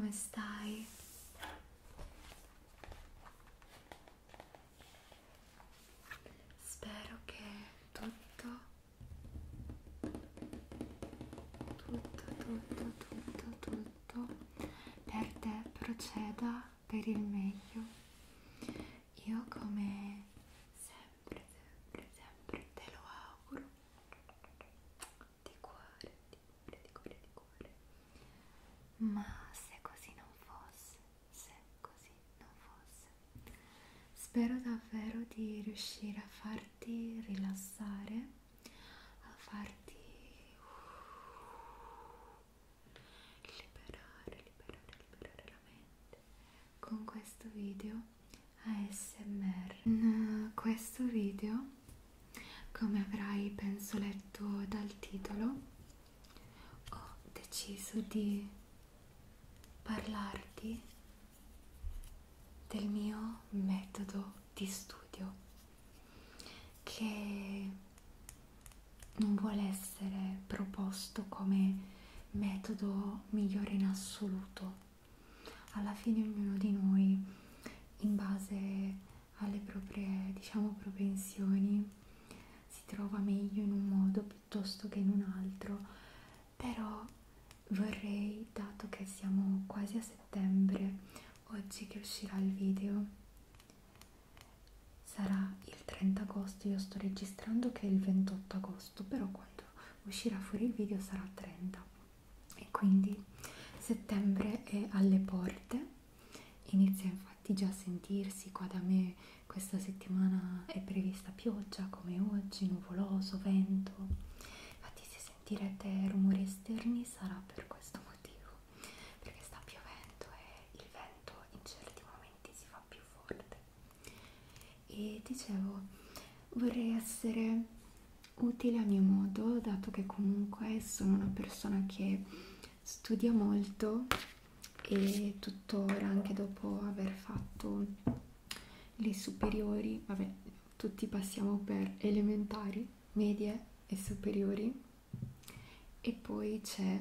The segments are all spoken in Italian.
come stai? Spero che tutto per te proceda per il meglio. Io come sempre te lo auguro di cuore, di cuore. Ma se così non fosse, spero davvero di riuscire a farti rilassare, a farti liberare la mente con questo video ASMR. In questo video, come avrai penso letto dal titolo, ho deciso di parlarti del mio metodo di studio, che non vuole essere proposto come metodo migliore in assoluto. Alla fine ognuno di noi, in base alle proprie, propensioni, si trova meglio in un modo piuttosto che in un altro. Però vorrei, dato che siamo quasi a settembre, oggi che uscirà il video sarà il 30 agosto, io sto registrando che è il 28 agosto, però quando uscirà fuori il video sarà 30, e quindi settembre è alle porte. Inizia infatti già a sentirsi qua da me. Questa settimana è prevista pioggia, come oggi, nuvoloso, vento. Infatti se sentirete rumori esterni sarà per questo motivo, perché sta piovendo e il vento in certi momenti si fa più forte. E dicevo, vorrei essere utile a mio modo, dato che comunque sono una persona che studia molto e tuttora, anche dopo aver fatto le superiori, vabbè, tutti passiamo per elementari, medie e superiori, e poi c'è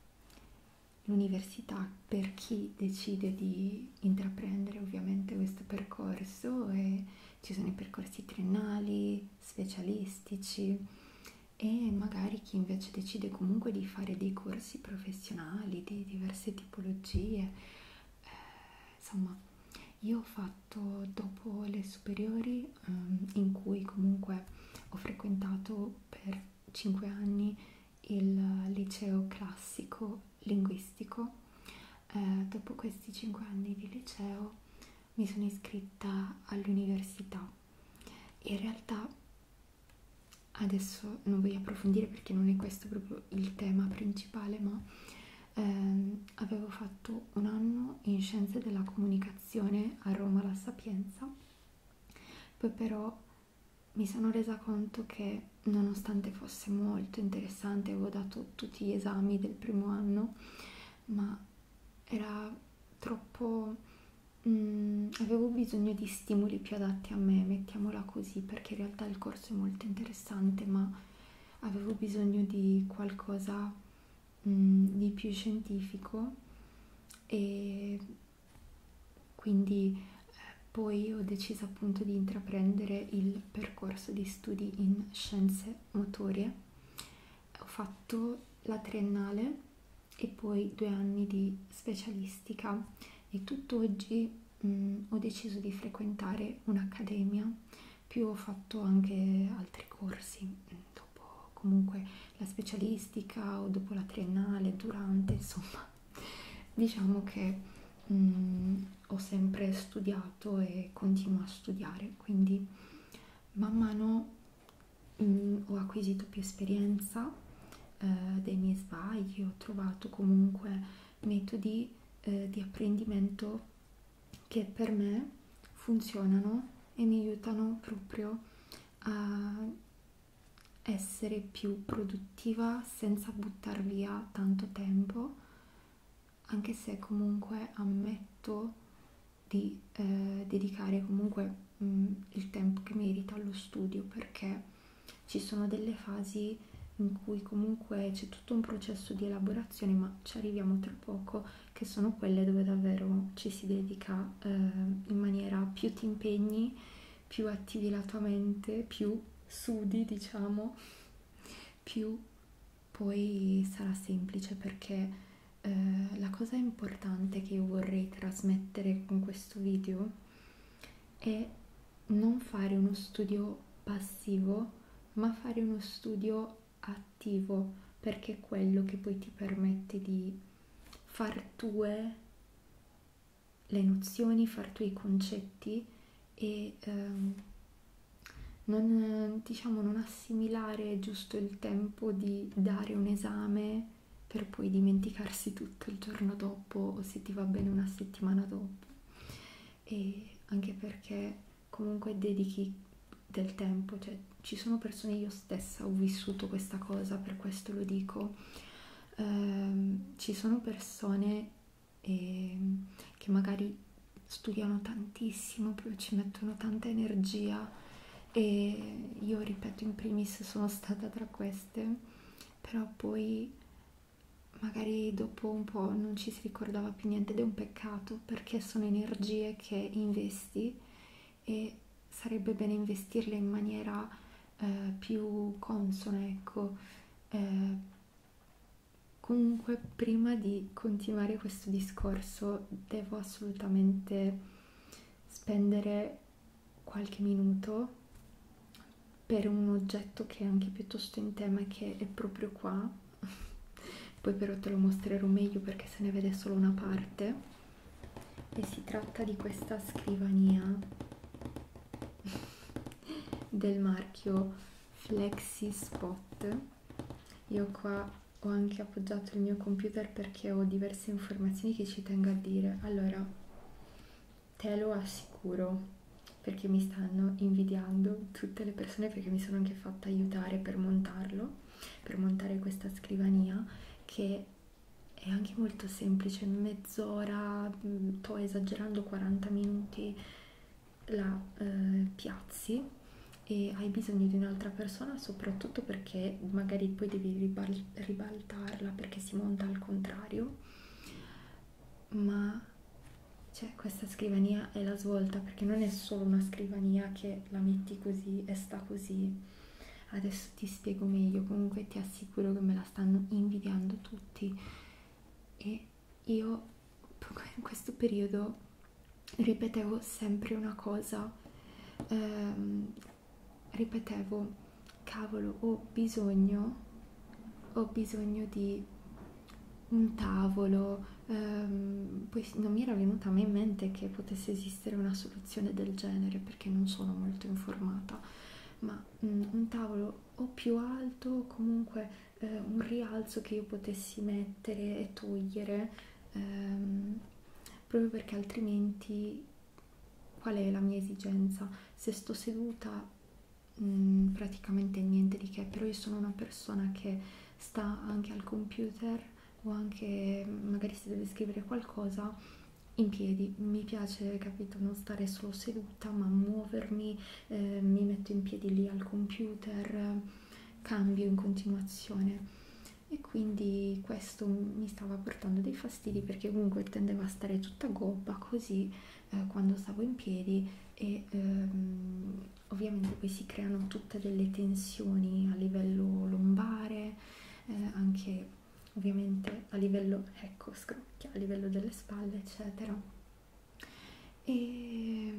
l'università per chi decide di intraprendere ovviamente questo percorso, e ci sono i percorsi triennali, specialistici, e magari chi invece decide comunque di fare dei corsi professionali di diverse tipologie. Insomma, io ho fatto dopo le superiori, in cui comunque ho frequentato per 5 anni il liceo classico linguistico. Dopo questi 5 anni di liceo mi sono iscritta all'università. In realtà adesso non voglio approfondire perché non è questo proprio il tema principale, ma avevo fatto un anno in Scienze della Comunicazione a Roma La Sapienza. Poi però mi sono resa conto che, nonostante fosse molto interessante, avevo dato tutti gli esami del primo anno, ma era troppo... avevo bisogno di stimoli più adatti a me, mettiamola così, perché in realtà il corso è molto interessante, ma avevo bisogno di qualcosa di più scientifico, e quindi poi ho deciso appunto di intraprendere il percorso di studi in scienze motorie. Ho fatto la triennale e poi 2 anni di specialistica, e tutt'oggi ho deciso di frequentare un'accademia, più ho fatto anche altri corsi dopo comunque la specialistica o dopo la triennale, durante, insomma, diciamo che ho sempre studiato e continuo a studiare, quindi man mano ho acquisito più esperienza dei miei sbagli, ho trovato comunque metodi di apprendimento che per me funzionano e mi aiutano proprio a essere più produttiva senza buttar via tanto tempo, anche se comunque ammetto di dedicare comunque il tempo che merita allo studio, perché ci sono delle fasi in cui comunque c'è tutto un processo di elaborazione, ma ci arriviamo tra poco, che sono quelle dove davvero ci si dedica in maniera più ti impegni, più attivi la tua mente, più sudi, diciamo, più poi sarà semplice, perché la cosa importante che io vorrei trasmettere con questo video è non fare uno studio passivo, ma fare uno studio attivo, perché è quello che poi ti permette di far tue le nozioni, far tue i concetti e non, diciamo, non assimilare giusto il tempo di dare un esame per poi dimenticarsi tutto il giorno dopo, o se ti va bene una settimana dopo. E anche perché comunque dedichi del tempo, cioè ci sono persone, io stessa ho vissuto questa cosa, per questo lo dico. Ci sono persone che magari studiano tantissimo, proprio ci mettono tanta energia, e io, ripeto, in primis sono stata tra queste, però poi magari dopo un po' non ci si ricordava più niente, ed è un peccato, perché sono energie che investi e sarebbe bene investirle in maniera più consona, ecco. Comunque, prima di continuare questo discorso, devo assolutamente spendere qualche minuto per un oggetto che è anche piuttosto in tema, che è proprio qua. Poi però te lo mostrerò meglio perché se ne vede solo una parte, e si tratta di questa scrivania del marchio FlexiSpot. Io qua ho anche appoggiato il mio computer perché ho diverse informazioni che ci tengo a dire. Allora, te lo assicuro, perché mi stanno invidiando tutte le persone, perché mi sono anche fatta aiutare per montarlo, per montare questa scrivania, che è anche molto semplice, mezz'ora, sto esagerando, 40 minuti la piazzi, e hai bisogno di un'altra persona, soprattutto perché magari poi devi ribaltarla perché si monta al contrario. Ma cioè, questa scrivania è la svolta, perché non è solo una scrivania che la metti così e sta così. Adesso ti spiego meglio, comunque ti assicuro che me la stanno invidiando tutti, e io in questo periodo ripetevo sempre una cosa, ripetevo, cavolo, ho bisogno di un tavolo, poi non mi era venuta mai in mente che potesse esistere una soluzione del genere, perché non sono molto informata, ma un tavolo o più alto, comunque un rialzo che io potessi mettere e togliere, proprio perché altrimenti qual è la mia esigenza? Se sto seduta, praticamente niente di che, però io sono una persona che sta anche al computer, o anche magari se deve scrivere qualcosa in piedi. Mi piace, capito, non stare solo seduta, ma muovermi, mi metto in piedi lì al computer, cambio in continuazione. E quindi questo mi stava portando dei fastidi, perché comunque tendevo a stare tutta gobba così quando stavo in piedi, e ovviamente poi si creano tutte delle tensioni a livello lombare, anche ovviamente a livello, ecco, scrocchia, a livello delle spalle, eccetera. E,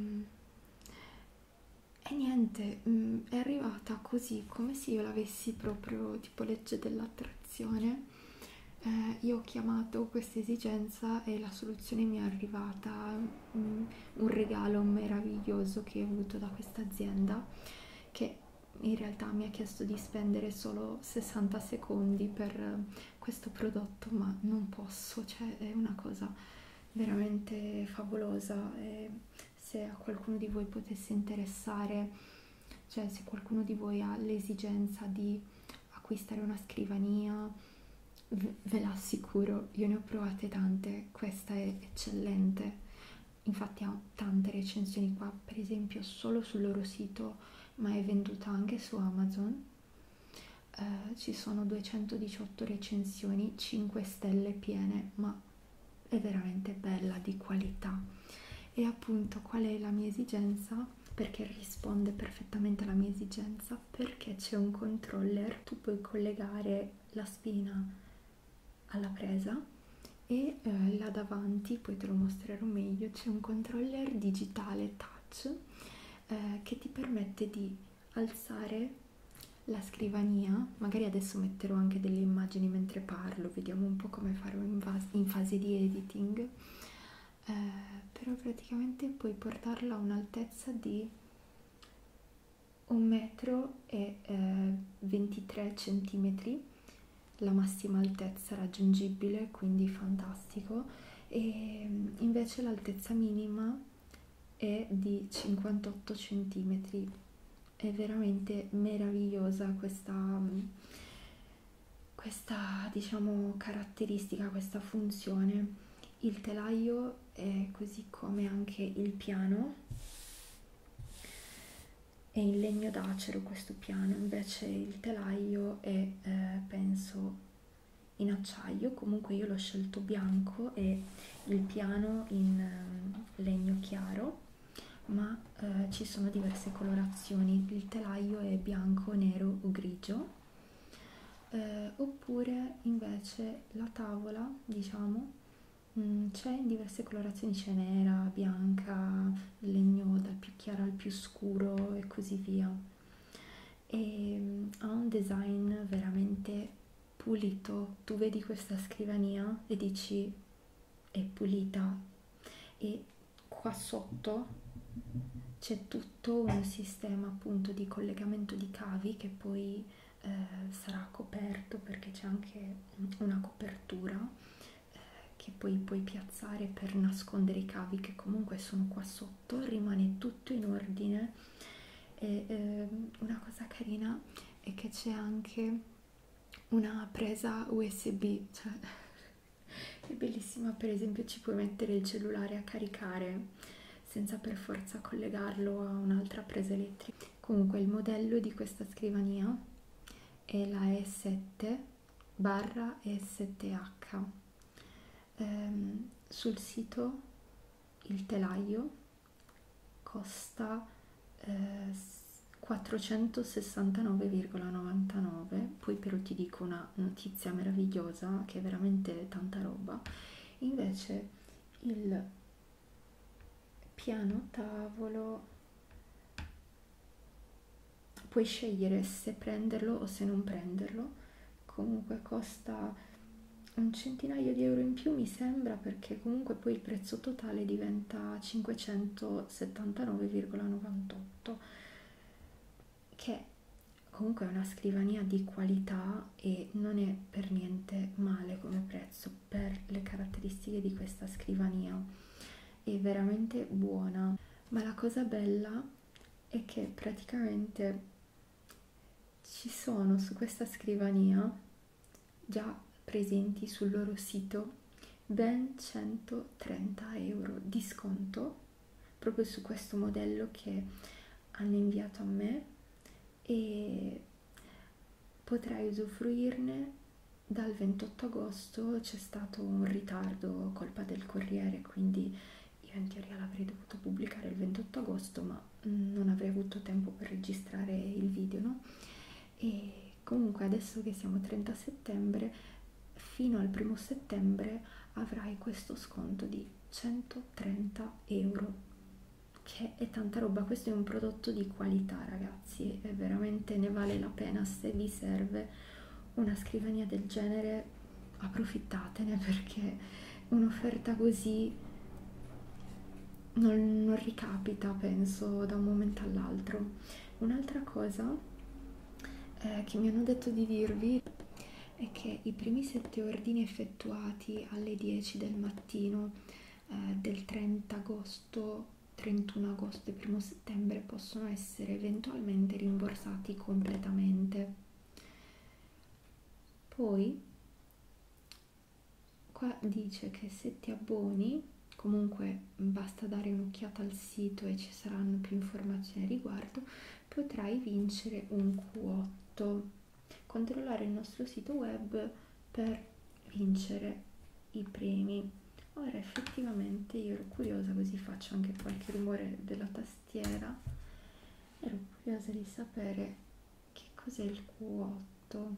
e niente, è arrivata così, come se io l'avessi proprio, tipo legge dell'attrazione. Io ho chiamato questa esigenza e la soluzione mi è arrivata, un regalo meraviglioso che ho avuto da questa azienda, che in realtà mi ha chiesto di spendere solo 60 secondi per questo prodotto, ma non posso, cioè è una cosa veramente favolosa. E se a qualcuno di voi potesse interessare, cioè se qualcuno di voi ha l'esigenza di acquistare una scrivania, ve la assicuro, io ne ho provate tante, questa è eccellente. Infatti ha tante recensioni qua, per esempio solo sul loro sito, ma è venduta anche su Amazon. ci sono 218 recensioni, 5 stelle piene, ma è veramente bella, di qualità. E appunto qual è la mia esigenza? Perché risponde perfettamente alla mia esigenza, perché c'è un controller, tu puoi collegare la spina alla presa e là davanti, poi te lo mostrerò meglio, c'è un controller digitale touch che ti permette di alzare la scrivania. Magari adesso metterò anche delle immagini mentre parlo, vediamo un po' come farò in fase di editing. Però praticamente puoi portarla a un'altezza di 1,23 centimetri, la massima altezza raggiungibile, quindi fantastico. E invece l'altezza minima è di 58 centimetri. È veramente meravigliosa questa diciamo caratteristica, questa funzione. Il telaio è così come anche il piano, è in legno d'acero questo piano, invece il telaio è penso in acciaio. Comunque io l'ho scelto bianco e il piano in legno chiaro, ma ci sono diverse colorazioni. Il telaio è bianco, nero o grigio, oppure invece la tavola, diciamo, c'è in diverse colorazioni, c'è nera, bianca, legno dal più chiaro al più scuro e così via. E ha un design veramente pulito. Tu vedi questa scrivania e dici è pulita, e qua sotto c'è tutto un sistema appunto di collegamento di cavi che poi sarà coperto, perché c'è anche una copertura che poi puoi piazzare per nascondere i cavi che comunque sono qua sotto. Rimane tutto in ordine. E una cosa carina è che c'è anche una presa USB, cioè è bellissima. Per esempio ci puoi mettere il cellulare a caricare senza per forza collegarlo a un'altra presa elettrica. Comunque il modello di questa scrivania è la E7/E7H. Sul sito il telaio costa 469,99. Poi però ti dico una notizia meravigliosa, che è veramente tanta roba. Invece il piano tavolo puoi scegliere se prenderlo o se non prenderlo. Comunque costa un centinaio di euro in più, mi sembra, perché comunque poi il prezzo totale diventa 579,98, che comunque è una scrivania di qualità e non è per niente male come prezzo per le caratteristiche di questa scrivania. È veramente buona. Ma la cosa bella è che praticamente ci sono su questa scrivania già presenti sul loro sito ben 130 euro di sconto proprio su questo modello che hanno inviato a me, e potrai usufruirne dal 28 agosto. C'è stato un ritardo colpa del corriere, quindi io in teoria l'avrei dovuto pubblicare il 28 agosto, ma non avrei avuto tempo per registrare il video, no? E comunque adesso che siamo 30 settembre, fino al 1° settembre avrai questo sconto di 130 euro, che è tanta roba. Questo è un prodotto di qualità, ragazzi, e veramente ne vale la pena. Se vi serve una scrivania del genere, approfittatene, perché un'offerta così non ricapita, penso, da un momento all'altro. Un'altra cosa che mi hanno detto di dirvi è che i primi 7 ordini effettuati alle 10 del mattino del 30 agosto, 31 agosto e 1° settembre possono essere eventualmente rimborsati completamente. Poi qua dice che se ti abboni, comunque basta dare un'occhiata al sito e ci saranno più informazioni a riguardo, potrai vincere un Q8. controllare il nostro sito web per vincere i premi. Ora effettivamente io ero curiosa, così faccio anche qualche rumore della tastiera, ero curiosa di sapere che cos'è il Q8.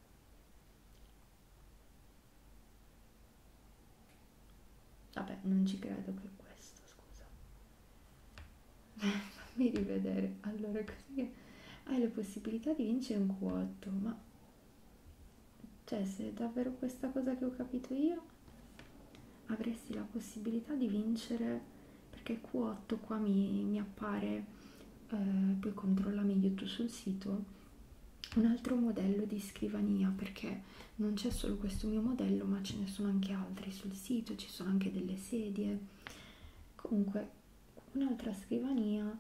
Vabbè, non ci credo che è questo, scusa. Fammi rivedere. Allora, così che hai la possibilità di vincere un Q8, ma cioè se è davvero questa cosa che ho capito io, avresti la possibilità di vincere, perché Q8 qua mi appare, poi controlla meglio tu sul sito, un altro modello di scrivania, perché non c'è solo questo mio modello, ma ce ne sono anche altri sul sito, ci sono anche delle sedie. Comunque, un'altra scrivania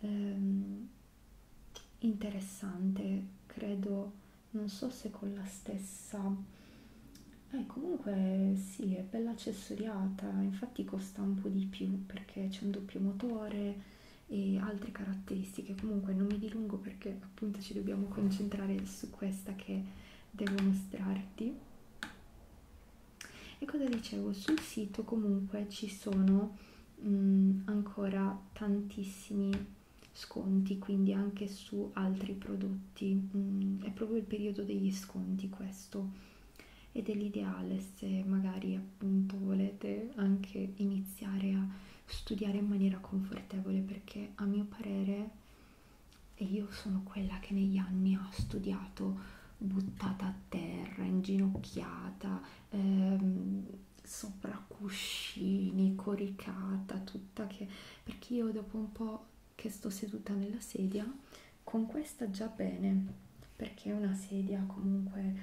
interessante, credo, non so se con la stessa. Comunque sì, è bella accessoriata, infatti costa un po' di più perché c'è un doppio motore e altre caratteristiche. Comunque non mi dilungo perché appunto ci dobbiamo concentrare su questa che devo mostrarti. E cosa dicevo? Sul sito comunque ci sono ancora tantissimi sconti, quindi anche su altri prodotti. È proprio il periodo degli sconti questo, ed è l'ideale se magari appunto volete anche iniziare a studiare in maniera confortevole, perché a mio parere, e io sono quella che negli anni ha studiato buttata a terra, inginocchiata, sopra cuscini, coricata, tutta che, perché io dopo un po' che sto seduta nella sedia, con questa già bene, perché è una sedia comunque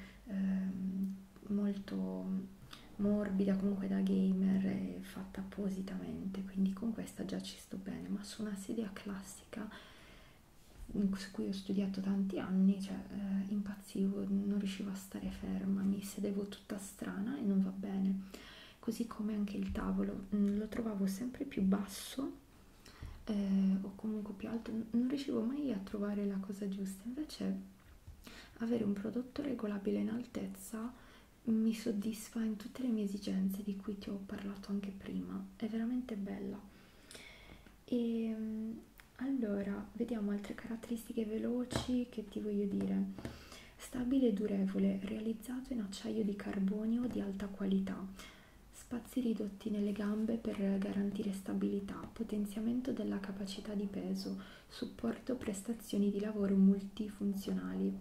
molto morbida, comunque da gamer, è fatta appositamente, quindi con questa già ci sto bene, ma su una sedia classica su cui ho studiato tanti anni, cioè impazzivo, non riuscivo a stare ferma, mi sedevo tutta strana e non va bene. Così come anche il tavolo, lo trovavo sempre più basso, o comunque più alto, non riuscivo mai a trovare la cosa giusta. Invece avere un prodotto regolabile in altezza mi soddisfa in tutte le mie esigenze di cui ti ho parlato anche prima, è veramente bella. E allora, vediamo altre caratteristiche veloci che ti voglio dire. Stabile e durevole, realizzato in acciaio di carbonio di alta qualità. Spazi ridotti nelle gambe per garantire stabilità, potenziamento della capacità di peso, supporto prestazioni di lavoro multifunzionali.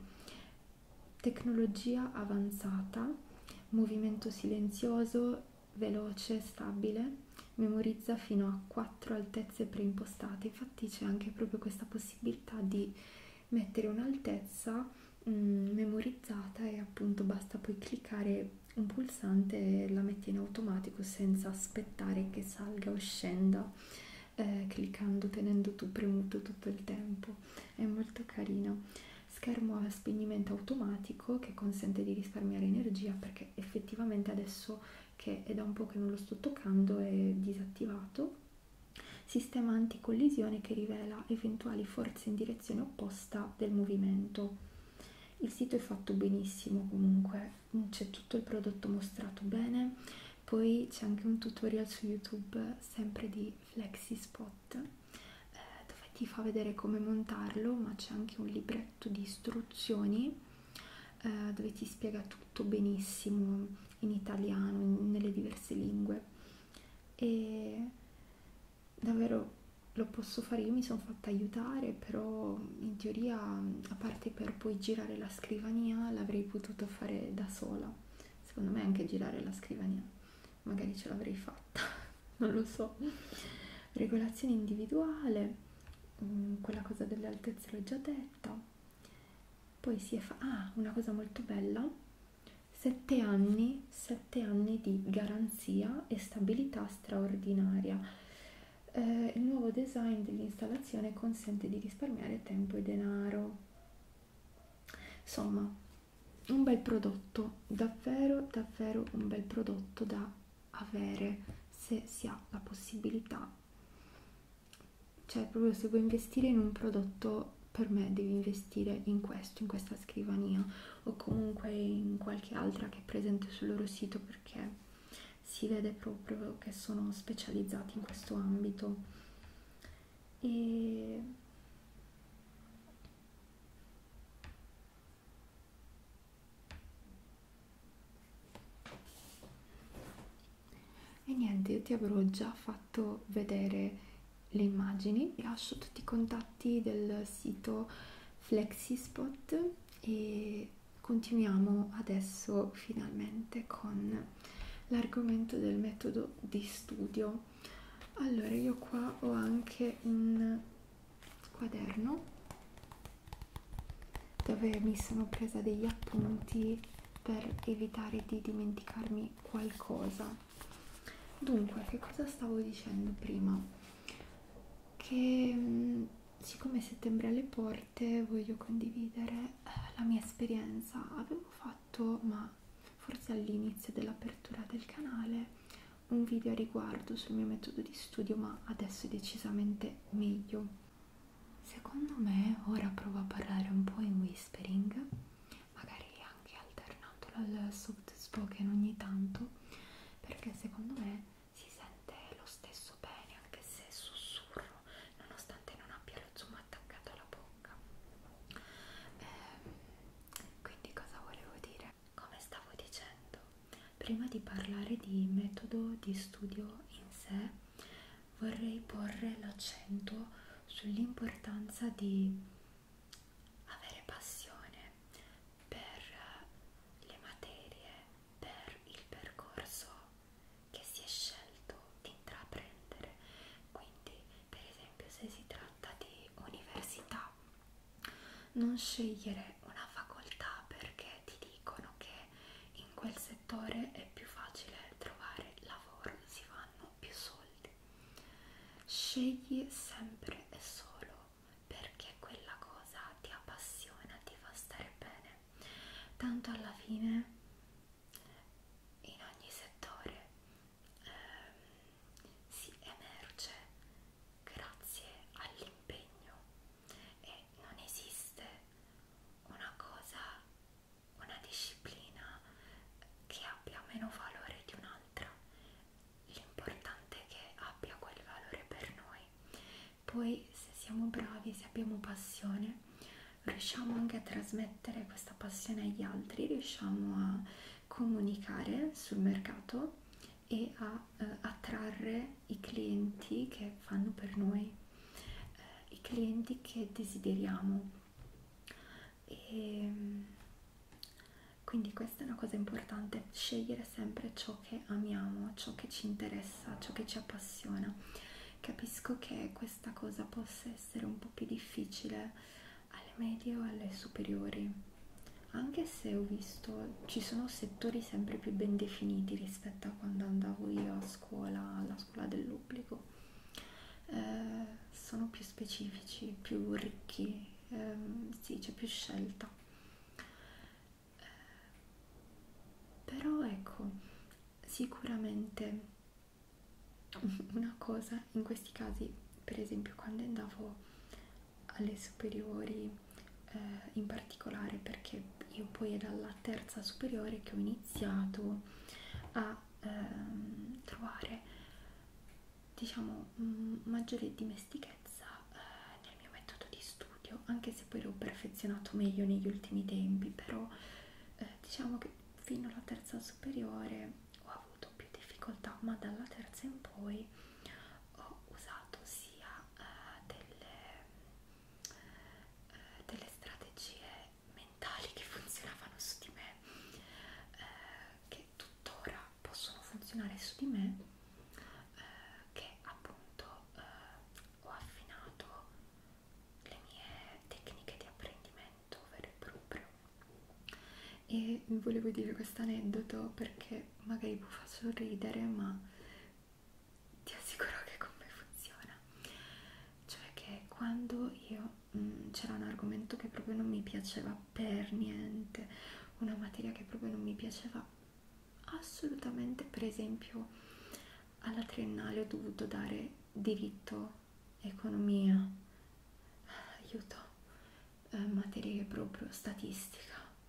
Tecnologia avanzata, movimento silenzioso, veloce, stabile, memorizza fino a 4 altezze preimpostate. Infatti c'è anche proprio questa possibilità di mettere un'altezza memorizzata, e appunto basta poi cliccare un pulsante e la metti in automatico senza aspettare che salga o scenda, cliccando, tenendo tu premuto tutto il tempo. È molto carino. Schermo a spegnimento automatico che consente di risparmiare energia, perché effettivamente adesso che è da un po' che non lo sto toccando è disattivato. Sistema anticollisione che rivela eventuali forze in direzione opposta del movimento. Il sito è fatto benissimo, comunque c'è tutto il prodotto mostrato bene, poi c'è anche un tutorial su YouTube sempre di FlexiSpot, dove ti fa vedere come montarlo, ma c'è anche un libretto di istruzioni dove ti spiega tutto benissimo in italiano, nelle diverse lingue, e davvero lo posso fare. Io mi sono fatta aiutare, però in teoria, a parte per poi girare la scrivania, l'avrei potuto fare da sola. Secondo me anche girare la scrivania magari ce l'avrei fatta, non lo so. Regolazione individuale, quella cosa delle altezze l'ho già detta. Poi una cosa molto bella: 7 anni di garanzia e stabilità straordinaria. Il nuovo design dell'installazione consente di risparmiare tempo e denaro. Insomma, un bel prodotto, davvero davvero un bel prodotto da avere se si ha la possibilità. Cioè, proprio se vuoi investire in un prodotto, per me devi investire in questo, in questa scrivania. o comunque in qualche altra che è presente sul loro sito, perché si vede proprio che sono specializzati in questo ambito. E E niente, io ti avrò già fatto vedere le immagini, ti lascio tutti i contatti del sito Flexispot e continuiamo adesso finalmente con l'argomento del metodo di studio. Allora, io qua ho anche un quaderno dove mi sono presa degli appunti per evitare di dimenticarmi qualcosa. Dunque, che cosa stavo dicendo prima? Che siccome settembre è alle porte, voglio condividere la mia esperienza. Avevo fatto, ma forse all'inizio dell'apertura del canale, un video a riguardo sul mio metodo di studio, ma adesso è decisamente meglio. Secondo me ora provo a parlare un po' in whispering, magari anche alternandolo al soft spoken ogni tanto, perché secondo me si sente lo stesso bene anche se sussurro, nonostante non abbia lo zoom attaccato alla bocca. Quindi cosa volevo dire? Come stavo dicendo, prima di parlare di metodo di studio in sé, vorrei porre l'accento sull'importanza di avere passione per le materie, per il percorso che si è scelto di intraprendere. Quindi, per esempio, se si tratta di università, non scegliere una facoltà perché ti dicono che in quel settore è più facile trovare lavoro, si fanno più soldi. Scegli sempre e solo perché quella cosa ti appassiona, ti fa stare bene. Tanto alla fine, in ogni settore si emerge grazie all'impegno e non esiste una cosa, una disciplina che abbia meno valore di un'altra. L'importante è che abbia quel valore per noi. Poi, se siamo bravi, se abbiamo passione, riusciamo anche a trasmettere questa passione agli altri, riusciamo a comunicare sul mercato e a attrarre i clienti che fanno per noi, i clienti che desideriamo. E quindi questa è una cosa importante, scegliere sempre ciò che amiamo, ciò che ci interessa, ciò che ci appassiona. Capisco che questa cosa possa essere un po' più difficile alle medie o alle superiori, anche se ho visto ci sono settori sempre più ben definiti rispetto a quando andavo io a scuola, alla scuola dell'obbligo. Sono più specifici, più ricchi, sì, c'è più scelta. Però ecco, sicuramente una cosa in questi casi, per esempio quando andavo alle superiori, in particolare perché io poi è dalla terza superiore che ho iniziato a trovare, diciamo, maggiore dimestichezza nel mio metodo di studio, anche se poi l'ho perfezionato meglio negli ultimi tempi, però diciamo che fino alla terza superiore ho avuto più difficoltà, ma dalla terza in poi ho usato sia delle strategie mentali che funzionavano su di me, che tuttora possono funzionare su di me, che appunto ho affinato le mie tecniche di apprendimento vero e proprio. E volevo dire questo aneddoto perché magari può far sorridere, ma ti assicuro che con me funziona. Cioè che quando io c'era un argomento che proprio non mi piaceva per niente, una materia che proprio non mi piaceva assolutamente, per esempio alla triennale ho dovuto dare diritto, economia, aiuto, materie proprio statistica,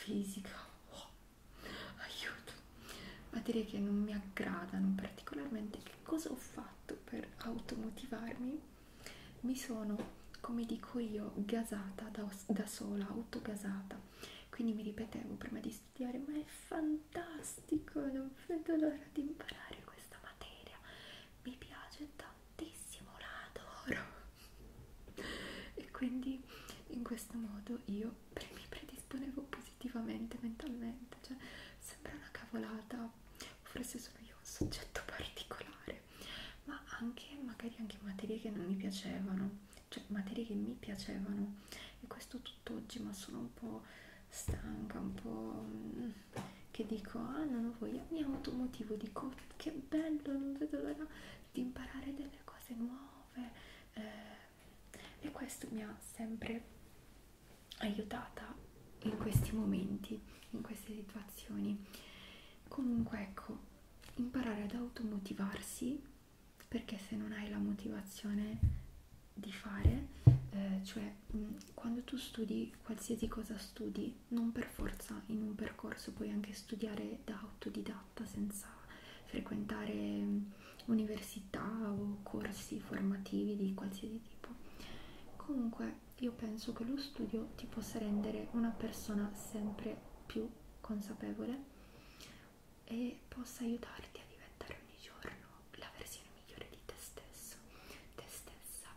fisica, oh, aiuto, materie che non mi aggradano particolarmente. Che cosa ho fatto per automotivarmi? Mi sono, come dico io, gasata da sola, autogasata. Quindi mi ripetevo prima di studiare: ma è fantastico, non vedo l'ora di imparare questa materia, mi piace tantissimo, la adoro. E quindi in questo modo io mi predisponevo positivamente mentalmente. Cioè, sembra una cavolata, forse sono io un soggetto particolare, ma anche magari anche materie che non mi piacevano, cioè materie che mi piacevano, e questo tutt'oggi, ma sono un po' stanca, un po' che dico: ah, non ho voglia, mi automotivo, dico che bello, non vedo l'ora di imparare delle cose nuove, e questo mi ha sempre aiutata in questi momenti, in queste situazioni. Comunque ecco, imparare ad automotivarsi, perché se non hai la motivazione di fare, cioè quando tu studi qualsiasi cosa studi, non per forza in un percorso, puoi anche studiare da autodidatta senza frequentare università o corsi formativi di qualsiasi tipo. Comunque io penso che lo studio ti possa rendere una persona sempre più consapevole e possa aiutarti a diventare ogni giorno la versione migliore di te stesso, te stessa.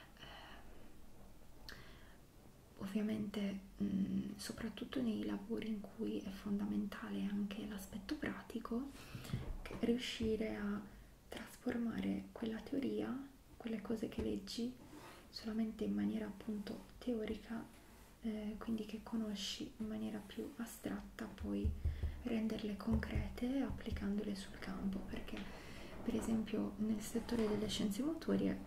Ovviamente soprattutto nei lavori in cui è fondamentale anche l'aspetto pratico, riuscire a trasformare quella teoria, quelle cose che leggi, solamente in maniera appunto teorica, quindi che conosci in maniera più astratta, poi renderle concrete applicandole sul campo, perché per esempio nel settore delle scienze motorie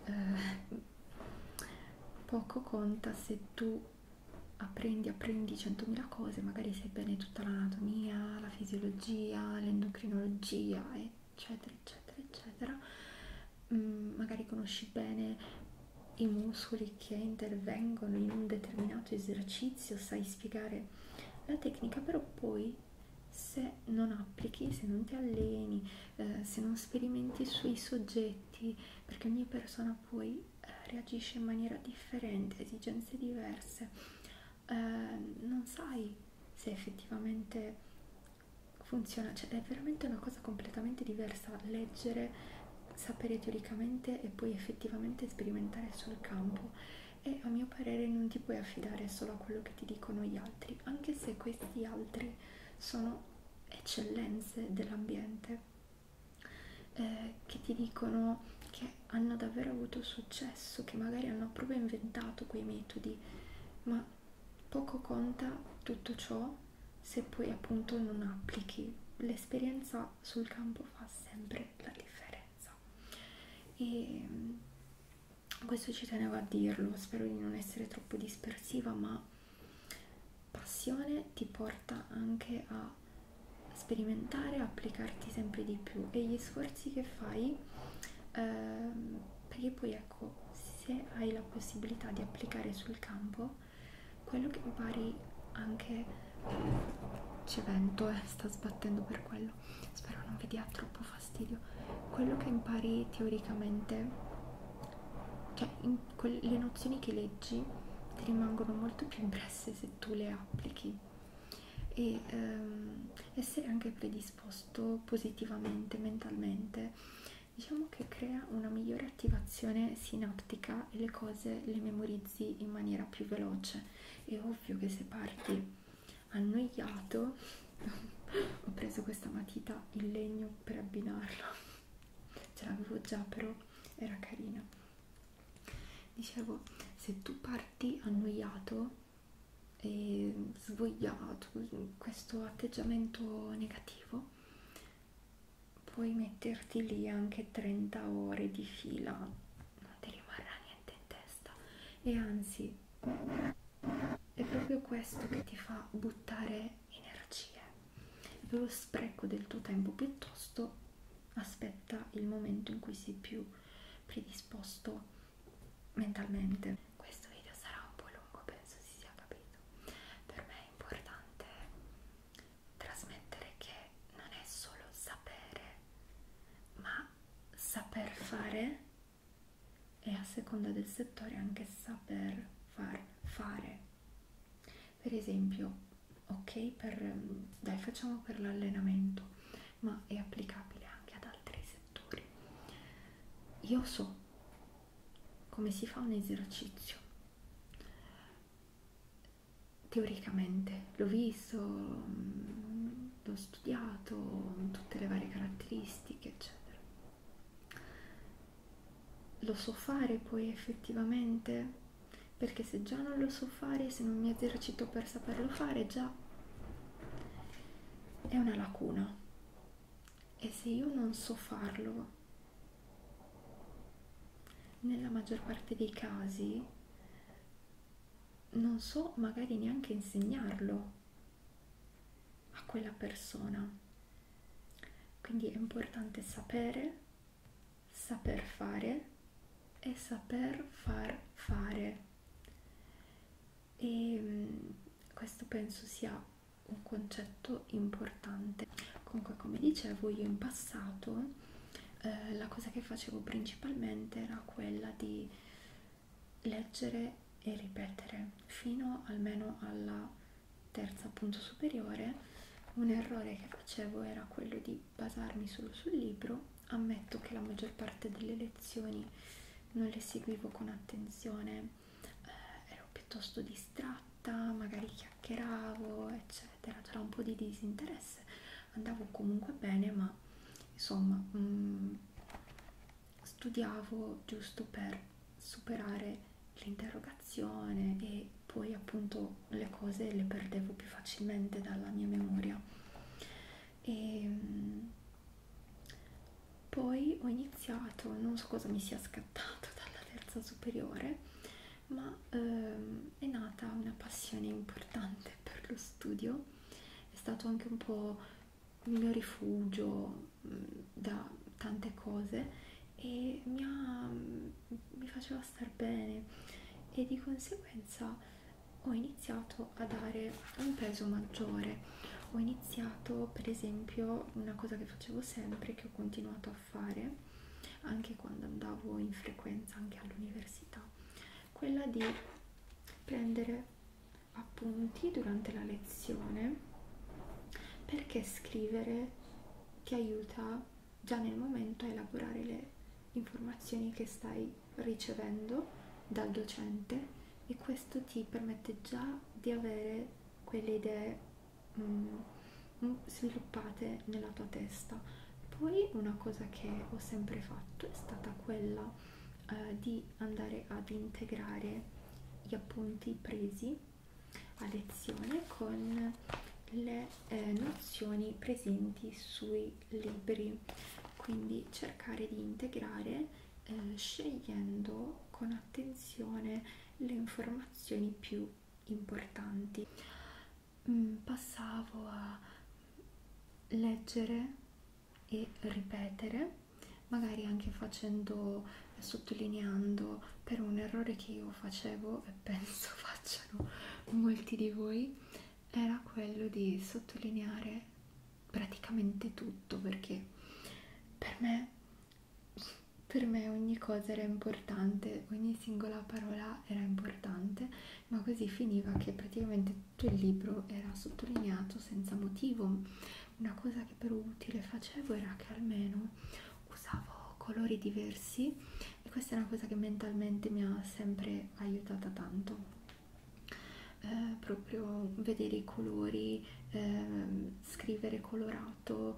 poco conta se tu apprendi 100.000 cose, magari sai bene tutta l'anatomia, la fisiologia, l'endocrinologia, eccetera, eccetera, eccetera. Magari conosci bene i muscoli che intervengono in un determinato esercizio, sai spiegare la tecnica, però poi se non applichi, se non ti alleni, se non sperimenti sui soggetti, perché ogni persona poi reagisce in maniera differente, esigenze diverse, non sai se effettivamente funziona, cioè è veramente una cosa completamente diversa leggere, sapere teoricamente e poi effettivamente sperimentare sul campo. E a mio parere non ti puoi affidare solo a quello che ti dicono gli altri, anche se questi altri sono eccellenze dell'ambiente, che ti dicono che hanno davvero avuto successo, che magari hanno proprio inventato quei metodi, ma poco conta tutto ciò se poi appunto non applichi. L'esperienza sul campo fa sempre la differenza. E questo ci tenevo a dirlo, spero di non essere troppo dispersiva, ma passione ti porta anche a sperimentare, a applicarti sempre di più, e gli sforzi che fai, perché poi ecco, se hai la possibilità di applicare sul campo quello che impari anche, c'è vento, sta sbattendo per quello, spero non vi dia troppo fastidio, quello che impari teoricamente, cioè le nozioni che leggi ti rimangono molto più impresse se tu le applichi, e essere anche predisposto positivamente mentalmente, diciamo che crea una migliore attivazione sinaptica e le cose le memorizzi in maniera più veloce. È ovvio che se parti annoiato ho preso questa matita in legno per abbinarlo, ce l'avevo già però era carina. Dicevo, se tu parti annoiato e svogliato, questo atteggiamento negativo, puoi metterti lì anche 30 ore di fila, non ti rimarrà niente in testa, e anzi è proprio questo che ti fa buttare energie, è proprio spreco del tuo tempo. Piuttosto aspetta il momento in cui sei più predisposto mentalmente. Questo video sarà un po' lungo, penso si sia capito. Per me è importante seconda del settore anche saper fare. Per esempio, ok, dai, facciamo per l'allenamento, ma è applicabile anche ad altri settori. Io so come si fa un esercizio, teoricamente l'ho visto, l'ho studiato, tutte le varie caratteristiche, eccetera. Lo so fare poi effettivamente? Perché se già non lo so fare, se non mi esercito per saperlo fare, già è una lacuna. E se io non so farlo, nella maggior parte dei casi, non so magari neanche insegnarlo a quella persona. Quindi è importante sapere, saper fare e saper far fare. E questo penso sia un concetto importante. Comunque, come dicevo, io in passato la cosa che facevo principalmente era quella di leggere e ripetere fino almeno alla terza appunto superiore. Un errore che facevo era quello di basarmi solo sul libro. Ammetto che la maggior parte delle lezioni non le seguivo con attenzione, ero piuttosto distratta, magari chiacchieravo, eccetera, c'era un po' di disinteresse. Andavo comunque bene, ma insomma studiavo giusto per superare l'interrogazione e poi appunto le cose le perdevo più facilmente dalla mia memoria. E poi ho iniziato, non so cosa mi sia scattato dalla terza superiore, ma è nata una passione importante per lo studio. È stato anche un po' il mio rifugio da tante cose e mi faceva star bene, e di conseguenza ho iniziato a dare un peso maggiore. Ho iniziato, per esempio, una cosa che facevo sempre, che ho continuato a fare anche quando andavo in frequenza anche all'università, quella di prendere appunti durante la lezione, perché scrivere ti aiuta già nel momento a elaborare le informazioni che stai ricevendo dal docente, e questo ti permette già di avere quelle idee sviluppate nella tua testa. Poi una cosa che ho sempre fatto è stata quella di andare ad integrare gli appunti presi a lezione con le nozioni presenti sui libri, quindi cercare di integrare scegliendo con attenzione le informazioni più importanti. Passavo a leggere e ripetere, magari anche sottolineando, per un errore che io facevo e penso facciano molti di voi, era quello di sottolineare praticamente tutto, perché per me ogni cosa era importante, ogni singola parola era importante, ma così finiva che praticamente tutto il libro era sottolineato senza motivo. Una cosa che però utile facevo era che almeno usavo colori diversi, e questa è una cosa che mentalmente mi ha sempre aiutata tanto. Proprio vedere i colori, scrivere colorato,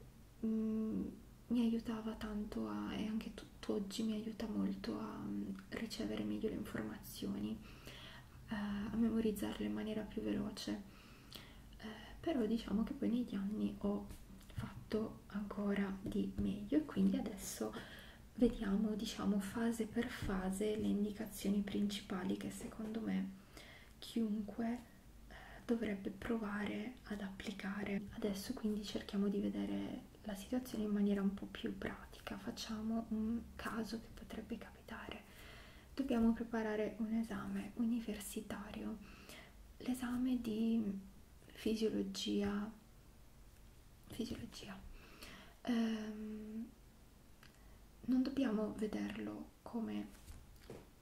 mi aiutava tanto e anche tutt'oggi mi aiuta molto a ricevere meglio le informazioni, a memorizzarle in maniera più veloce. Però diciamo che poi negli anni ho fatto ancora di meglio, e quindi adesso vediamo, diciamo, fase per fase le indicazioni principali che secondo me chiunque dovrebbe provare ad applicare. Adesso quindi cerchiamo di vedere la situazione in maniera un po' più pratica. Facciamo un caso che potrebbe capitare. Dobbiamo preparare un esame universitario, l'esame di fisiologia. Non dobbiamo vederlo come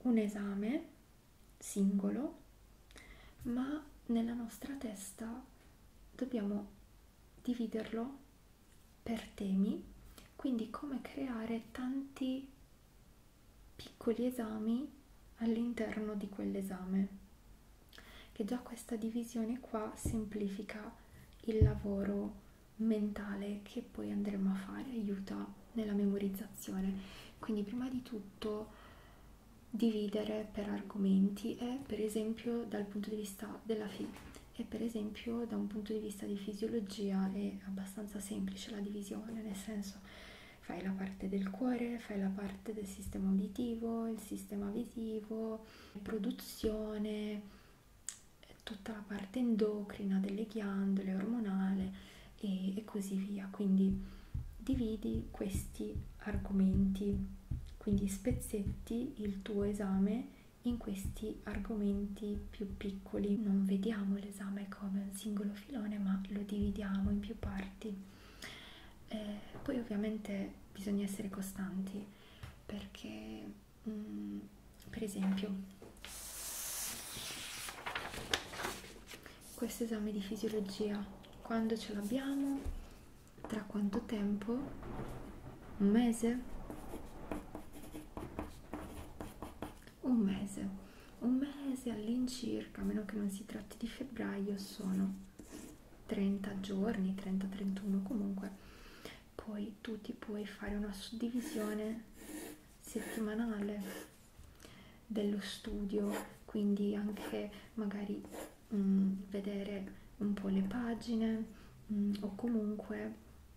un esame singolo, ma nella nostra testa dobbiamo dividerlo per temi, quindi come creare tanti piccoli esami all'interno di quell'esame, che già questa divisione qua semplifica il lavoro mentale che poi andremo a fare, aiuta nella memorizzazione. Quindi prima di tutto dividere per argomenti e per esempio dal punto di vista e per esempio da un punto di vista di fisiologia è abbastanza semplice la divisione, nel senso fai la parte del cuore, fai la parte del sistema uditivo, il sistema visivo, produzione, tutta la parte endocrina delle ghiandole, ormonale e così via. Quindi dividi questi argomenti, quindi spezzetti il tuo esame in questi argomenti più piccoli. Non vediamo l'esame come un singolo filone, ma lo dividiamo in più parti. Poi ovviamente bisogna essere costanti, perché per esempio questo esame di fisiologia, quando ce l'abbiamo? Tra quanto tempo? Un mese? Un mese all'incirca, a meno che non si tratti di febbraio, sono 30 giorni, 30-31 comunque. Poi tu ti puoi fare una suddivisione settimanale dello studio, quindi anche magari vedere un po' le pagine o comunque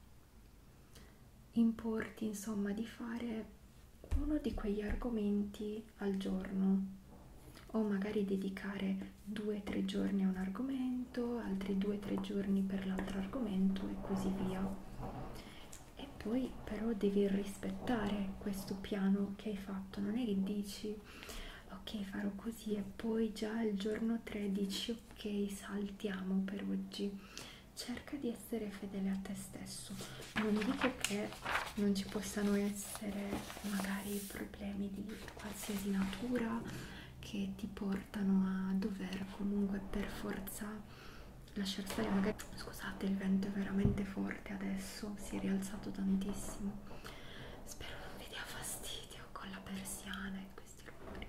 importi insomma di fare uno di quegli argomenti al giorno, o magari dedicare 2-3 giorni a un argomento, altri 2-3 giorni per l'altro argomento e così via. E poi però devi rispettare questo piano che hai fatto, non è che dici ok farò così e poi già il giorno 3 dici ok saltiamo per oggi. Cerca di essere fedele a te stesso. Non dico che non ci possano essere magari problemi di qualsiasi natura che ti portano a dover comunque per forza lasciar stare. Magari, scusate, il vento è veramente forte adesso, si è rialzato tantissimo. Spero non vi dia fastidio con la persiana e questi rumori.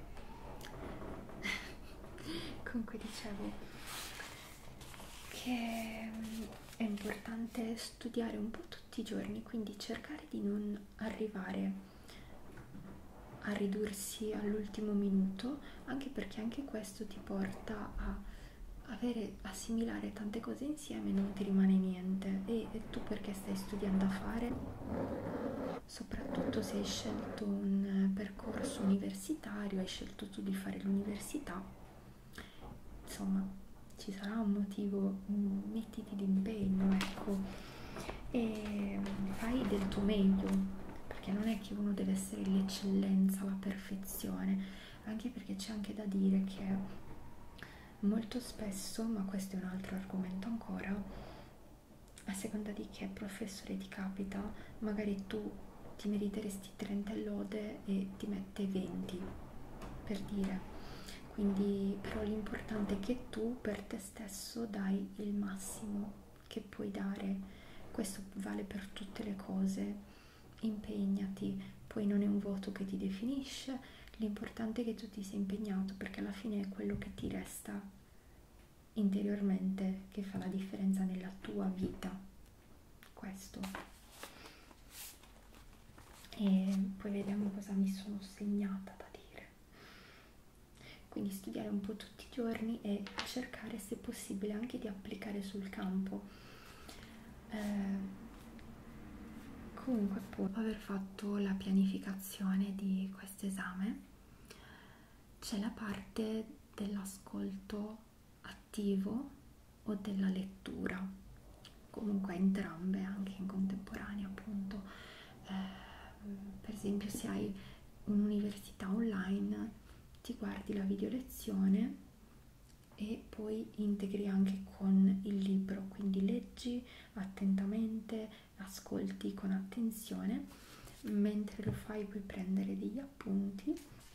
Comunque dicevo che è importante studiare un po' tutti i giorni, quindi cercare di non arrivare a ridursi all'ultimo minuto, anche perché anche questo ti porta a assimilare tante cose insieme e non ti rimane niente. E tu perché stai studiando a fare? Soprattutto se hai scelto un percorso universitario, hai scelto tu di fare l'università, insomma ci sarà un motivo, mettiti d'impegno, ecco, e fai del tuo meglio, perché non è che uno deve essere l'eccellenza, la perfezione, anche perché c'è anche da dire che molto spesso, ma questo è un altro argomento ancora, a seconda di che professore ti capita, magari tu ti meriteresti 30 lode e ti mette 20, per dire. Quindi però l'importante è che tu per te stesso dai il massimo che puoi dare. Questo vale per tutte le cose. Impegnati, poi non è un voto che ti definisce, l'importante è che tu ti sia impegnato, perché alla fine è quello che ti resta interiormente che fa la differenza nella tua vita. Questo. E poi vediamo cosa mi sono segnata da dire. Quindi studiare un po' tutti i giorni e cercare se possibile anche di applicare sul campo. Comunque, dopo aver fatto la pianificazione di questo esame, c'è la parte dell'ascolto attivo o della lettura, comunque entrambe, anche in contemporanea appunto. Per esempio, se hai un'università online, ti guardi la video lezione e poi integri anche con il libro, quindi leggi attentamente, ascolti con attenzione, mentre lo fai puoi prendere degli appunti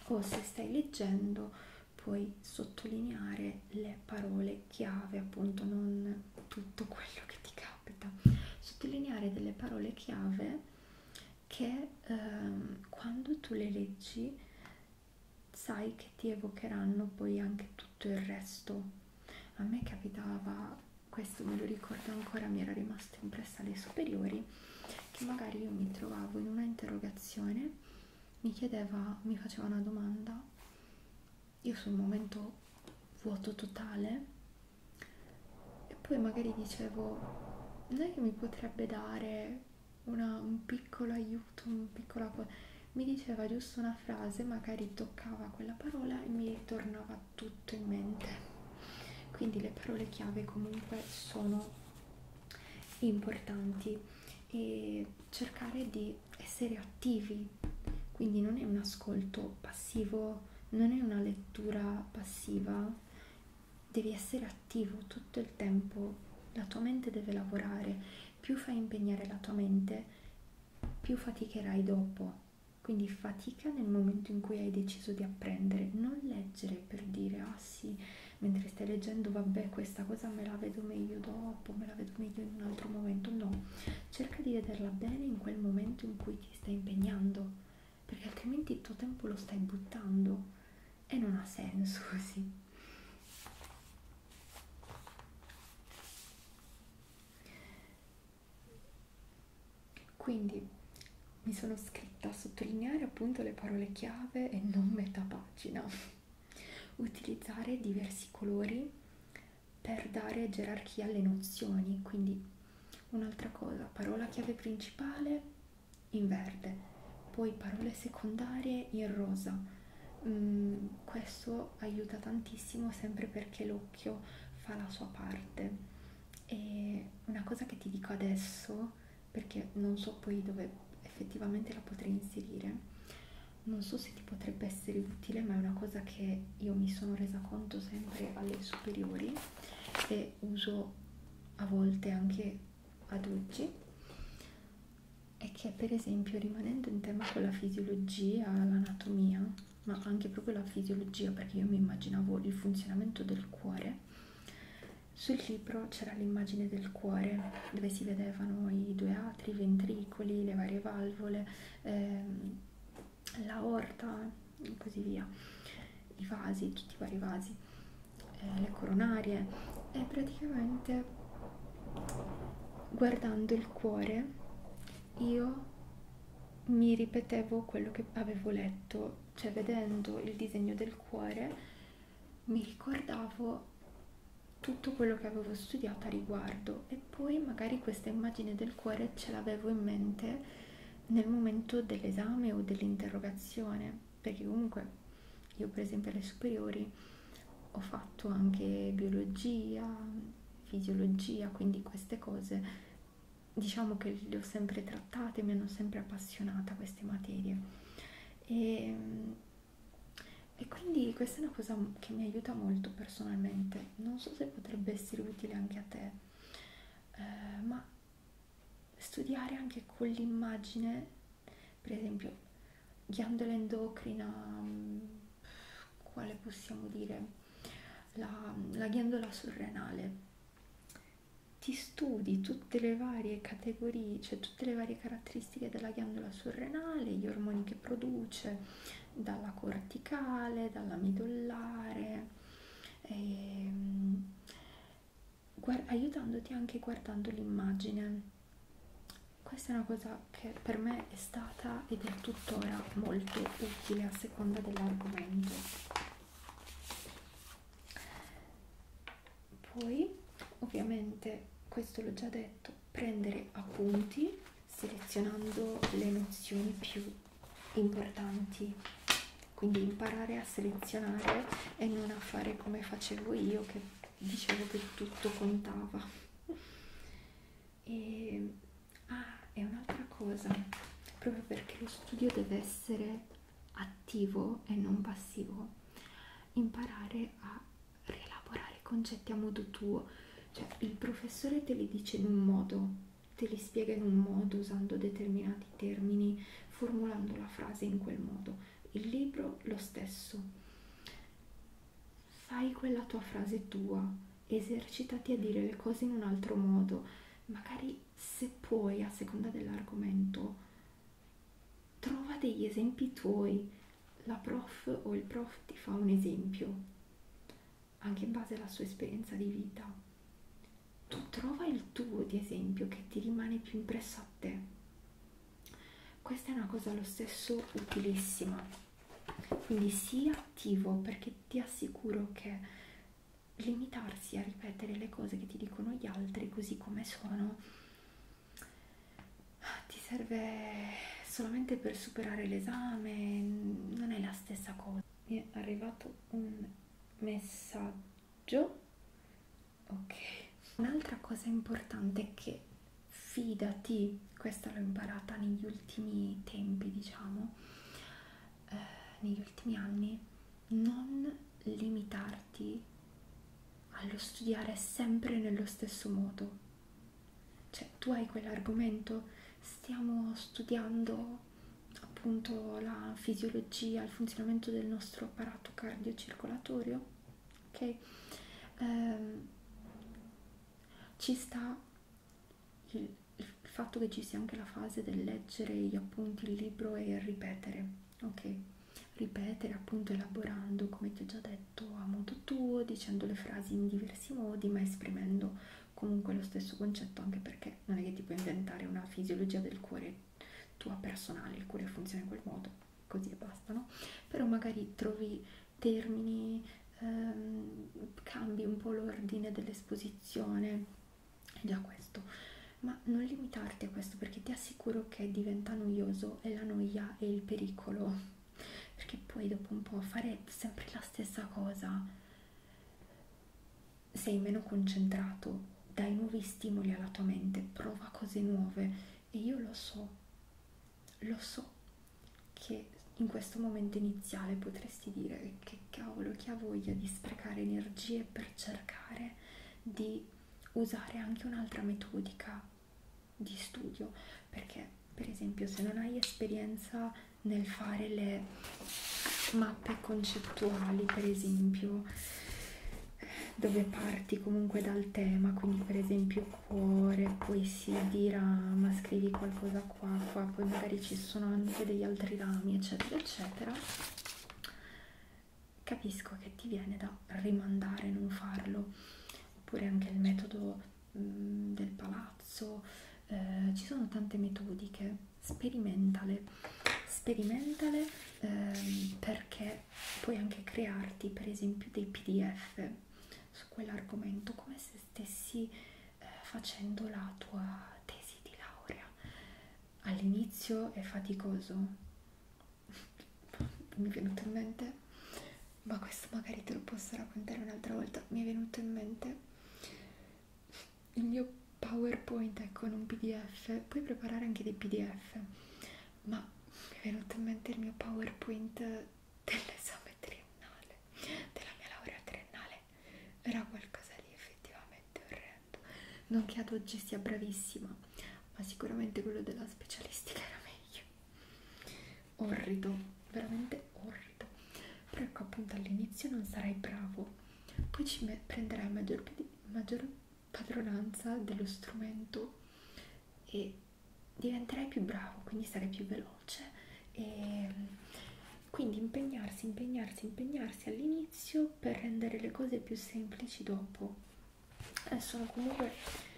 o se stai leggendo puoi sottolineare le parole chiave, appunto, non tutto quello che ti capita, sottolineare delle parole chiave che quando tu le leggi sai che ti evocheranno poi anche tutto il resto. A me capitava, questo me lo ricordo ancora, mi era rimasto impressa alle superiori, che magari io mi trovavo in una interrogazione, mi faceva una domanda, io sul momento vuoto totale, e poi magari dicevo, non è che mi potrebbe dare un piccolo aiuto, una piccola cosa, mi diceva giusto una frase, magari toccava quella parola e mi ritornava tutto in mente. Quindi le parole chiave comunque sono importanti e cercare di essere attivi, quindi non è un ascolto passivo, non è una lettura passiva, devi essere attivo tutto il tempo, la tua mente deve lavorare, più fai impegnare la tua mente, più faticherai dopo. Quindi fatica nel momento in cui hai deciso di apprendere, non leggere per dire ah sì, mentre stai leggendo vabbè questa cosa me la vedo meglio dopo, me la vedo meglio in un altro momento, no, cerca di vederla bene in quel momento in cui ti stai impegnando, perché altrimenti il tuo tempo lo stai buttando e non ha senso così. Quindi mi sono scritta a sottolineare appunto le parole chiave e non metà pagina. Utilizzare diversi colori per dare gerarchia alle nozioni, quindi un'altra cosa, parola chiave principale in verde, poi parole secondarie in rosa. Questo aiuta tantissimo sempre perché l'occhio fa la sua parte. E una cosa che ti dico adesso, perché non so poi dove effettivamente la potrei inserire, non so se ti potrebbe essere utile, ma è una cosa che io mi sono resa conto sempre alle superiori e uso a volte anche ad oggi, è che per esempio, rimanendo in tema con la fisiologia, l'anatomia, ma anche proprio la fisiologia, perché io mi immaginavo il funzionamento del cuore, sul libro c'era l'immagine del cuore dove si vedevano i due atri, i ventricoli, le varie valvole, l'aorta e così via, i vasi, tutti i vari vasi, le coronarie, e praticamente guardando il cuore io mi ripetevo quello che avevo letto, cioè vedendo il disegno del cuore mi ricordavo tutto quello che avevo studiato a riguardo e poi magari questa immagine del cuore ce l'avevo in mente nel momento dell'esame o dell'interrogazione, perché comunque io per esempio alle superiori ho fatto anche biologia, fisiologia, quindi queste cose diciamo che le ho sempre trattate, mi hanno sempre appassionata queste materie e, e quindi questa è una cosa che mi aiuta molto personalmente, non so se potrebbe essere utile anche a te, ma studiare anche con l'immagine, per esempio ghiandola endocrina, quale possiamo dire, la ghiandola surrenale, ti studi tutte le varie categorie, cioè tutte le varie caratteristiche della ghiandola surrenale, gli ormoni che produce, dalla corticale, dalla midollare, aiutandoti anche guardando l'immagine. Questa è una cosa che per me è stata ed è tuttora molto utile a seconda dell'argomento. Poi, ovviamente, questo l'ho già detto, prendere appunti selezionando le nozioni più importanti. Quindi imparare a selezionare e non a fare come facevo io, che dicevo che tutto contava. E un'altra cosa, proprio perché lo studio deve essere attivo e non passivo, imparare a rielaborare i concetti a modo tuo, cioè il professore te li dice in un modo, te li spiega in un modo usando determinati termini, formulando la frase in quel modo. il libro lo stesso, fai quella tua frase tua, esercitati a dire le cose in un altro modo, magari se puoi, a seconda dell'argomento, trova degli esempi tuoi, la prof o il prof ti fa un esempio, anche in base alla sua esperienza di vita, tu trova il tuo di esempio che ti rimane più impresso a te. Questa è una cosa lo stesso utilissima, quindi sii attivo, perché ti assicuro che limitarsi a ripetere le cose che ti dicono gli altri così come sono ti serve solamente per superare l'esame, non è la stessa cosa. Mi è arrivato un messaggio, ok. Un'altra cosa importante è che fidati, questa l'ho imparata negli ultimi tempi, diciamo, negli ultimi anni, non limitarti allo studiare sempre nello stesso modo. Cioè, tu hai quell'argomento, stiamo studiando appunto la fisiologia, il funzionamento del nostro apparato cardiocircolatorio, ok? Ci sta il fatto che ci sia anche la fase del leggere gli appunti, il libro e ripetere, ok? Ripetere appunto elaborando, come ti ho già detto, a modo tuo, dicendo le frasi in diversi modi, ma esprimendo comunque lo stesso concetto, anche perché non è che ti puoi inventare una fisiologia del cuore tua personale, il cuore funziona in quel modo, così e basta, no? Però magari trovi termini, cambi un po' l'ordine dell'esposizione, già questo, ma non limitarti a questo, perché ti assicuro che diventa noioso, e la noia è il pericolo, perché poi dopo un po' fare sempre la stessa cosa sei meno concentrato, dai nuovi stimoli alla tua mente, prova cose nuove, e io lo so che in questo momento iniziale potresti dire che cavolo, chi ha voglia di sprecare energie per cercare di usare anche un'altra metodica di studio, perché per esempio se non hai esperienza nel fare le mappe concettuali, per esempio, dove parti comunque dal tema, quindi per esempio cuore, poi si dirà ma scrivi qualcosa qua, poi magari ci sono anche degli altri rami, eccetera eccetera, capisco che ti viene da rimandare, non farlo. Oppure anche il metodo del palazzo, ci sono tante metodiche, sperimentale, perché puoi anche crearti per esempio dei PDF su quell'argomento, come se stessi facendo la tua tesi di laurea. All'inizio è faticoso, mi è venuto in mente, ma questo magari te lo posso raccontare un'altra volta, mi è venuto in mente il mio PowerPoint, ecco, in un PDF, puoi preparare anche dei PDF, ma mi è venuto in mente il mio PowerPoint dell'esame triennale, della mia laurea triennale, era qualcosa di effettivamente orrendo, non che ad oggi sia bravissima, ma sicuramente quello della specialistica era meglio, orrido, veramente orrido, però ecco appunto all'inizio non sarai bravo, poi prenderai maggior padronanza dello strumento e diventerai più bravo, quindi sarai più veloce, e quindi impegnarsi all'inizio per rendere le cose più semplici dopo. Sono comunque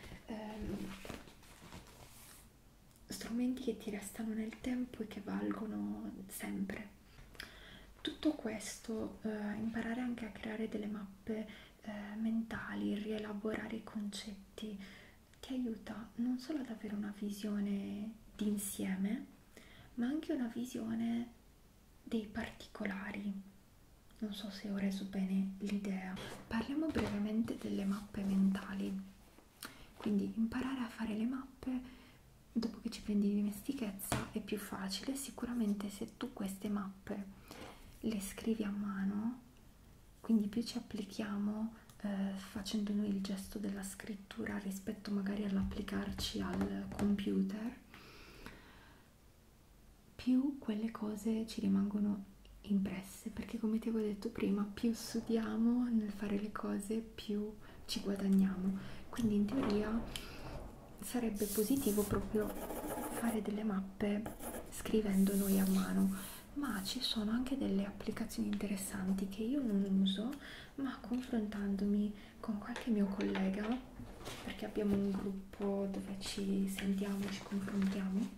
strumenti che ti restano nel tempo e che valgono sempre. Tutto questo, imparare anche a creare delle mappe mentali, rielaborare i concetti, ti aiuta non solo ad avere una visione d'insieme, ma anche una visione dei particolari. Non so se ho reso bene l'idea. Parliamo brevemente delle mappe mentali. Quindi imparare a fare le mappe, dopo che ci prendi dimestichezza, è più facile. Sicuramente se tu queste mappe le scrivi a mano, quindi più ci applichiamo facendo noi il gesto della scrittura rispetto magari all'applicarci al computer, più quelle cose ci rimangono impresse, perché come ti avevo detto prima, più studiamo nel fare le cose, più ci guadagniamo. Quindi in teoria sarebbe positivo proprio fare delle mappe scrivendo noi a mano, ma ci sono anche delle applicazioni interessanti che io non uso, ma confrontandomi con qualche mio collega, perché abbiamo un gruppo dove ci sentiamo, ci confrontiamo,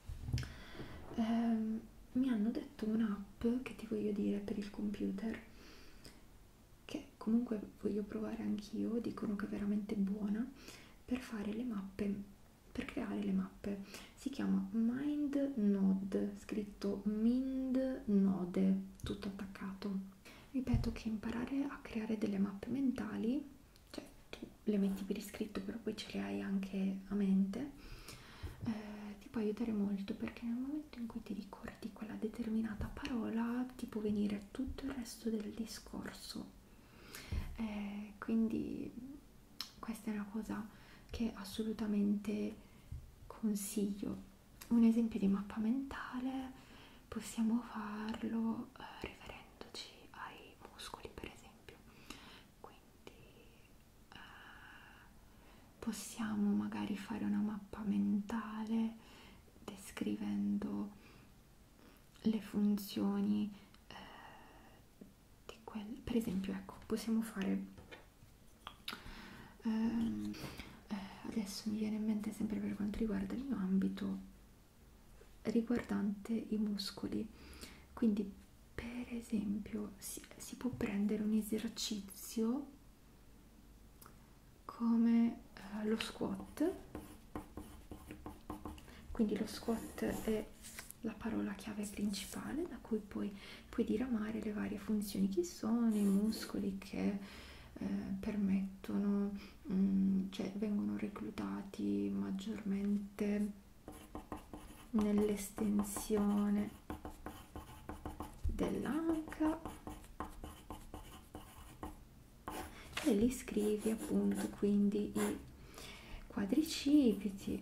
mi hanno detto un'app che ti voglio dire per il computer, che comunque voglio provare anch'io, dicono che è veramente buona, per fare le mappe, per creare le mappe. Si chiama MindNode, scritto MindNode, tutto attaccato. Ripeto che imparare a creare delle mappe mentali, cioè tu le metti per iscritto però poi ce le hai anche a mente, ti può aiutare molto, perché nel momento in cui ti ricordi quella determinata parola ti può venire tutto il resto del discorso. Quindi questa è una cosa che assolutamente consiglio. Un esempio di mappa mentale possiamo farlo riferendoci ai muscoli, per esempio. Quindi possiamo magari fare una mappa mentale descrivendo le funzioni di quel, per esempio, ecco, possiamo fare ehm, adesso mi viene in mente, sempre per quanto riguarda il mio ambito riguardante i muscoli, quindi per esempio si può prendere un esercizio come lo squat. Quindi lo squat è la parola chiave principale da cui poi puoi diramare le varie funzioni, che sono i muscoli che permettono, cioè vengono reclutati maggiormente nell'estensione dell'anca, e li scrivi appunto, quindi i quadricipiti,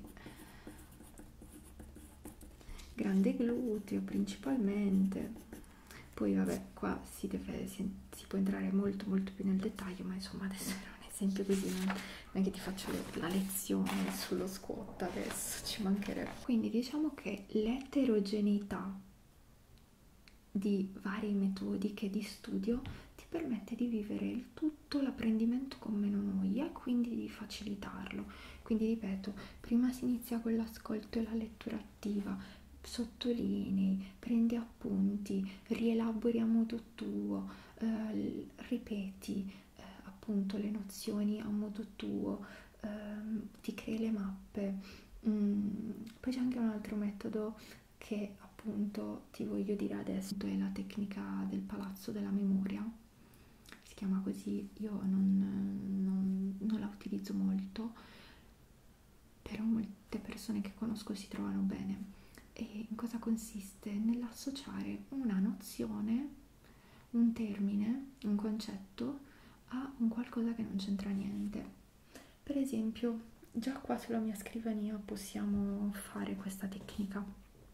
grande gluteo principalmente. Poi vabbè, qua si può entrare molto più nel dettaglio, ma insomma adesso era un esempio così, non è che ti faccio la lezione sullo squat adesso, ci mancherebbe. Quindi diciamo che l'eterogeneità di varie metodiche di studio ti permette di vivere il tutto l'apprendimento con meno noia, quindi di facilitarlo. Quindi ripeto, prima si inizia con l'ascolto e la lettura attiva, sottolinei, prendi appunti, rielabori a modo tuo, ripeti appunto le nozioni a modo tuo, ti crei le mappe. Poi c'è anche un altro metodo che appunto ti voglio dire adesso, è la tecnica del palazzo della memoria, si chiama così. Io non la utilizzo molto, però molte persone che conosco si trovano bene. E in cosa consiste? Nell'associare una nozione, un termine, un concetto a un qualcosa che non c'entra niente. Per esempio, già qua sulla mia scrivania possiamo fare questa tecnica,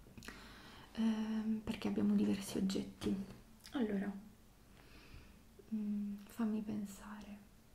perché abbiamo diversi oggetti. Allora, fammi pensare.